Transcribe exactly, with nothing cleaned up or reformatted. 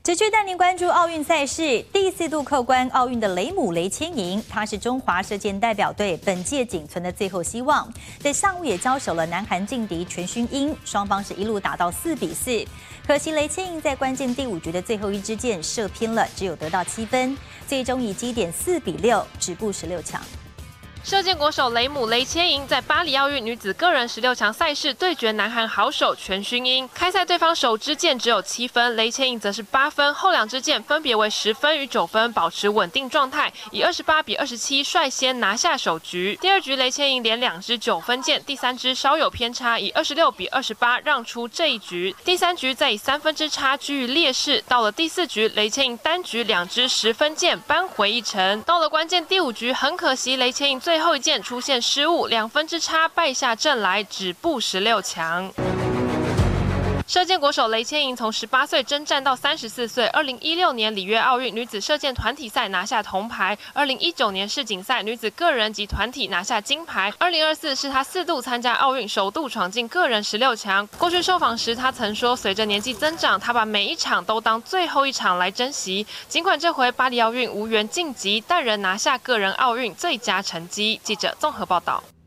持续带您关注奥运赛事，第四度扣关奥运的雷姆雷千莹，她是中华射箭代表队本届仅存的最后希望。在上午也交手了南韩劲敌全勋英，双方是一路打到四比四。可惜雷千莹在关键第五局的最后一支箭射偏了，只有得到七分，最终以积点四比六止步十六强。 射箭国手雷姆雷千莹在巴黎奥运女子个人十六强赛事对决南韩好手全勋英。开赛对方首支箭只有七分，雷千莹则是八分，后两支箭分别为十分与九分，保持稳定状态，以二十八比二十七率先拿下首局。第二局雷千莹连两支九分箭，第三支稍有偏差，以二十六比二十八让出这一局。第三局再以三分之差居于劣势。到了第四局，雷千莹单局两支十分箭扳回一城。到了关键第五局，很可惜雷千莹最 最后一箭出现失误，两分之差败下阵来，止步十六强。 射箭国手雷千莹从十八岁征战到三十四岁，二零一六年里约奥运女子射箭团体赛拿下铜牌，二零一九年世锦赛女子个人及团体拿下金牌，二零二四是她四度参加奥运，首度闯进个人十六强。过去受访时，她曾说，随着年纪增长，她把每一场都当最后一场来珍惜。尽管这回巴黎奥运无缘晋级，但仍拿下个人奥运最佳成绩。记者综合报道。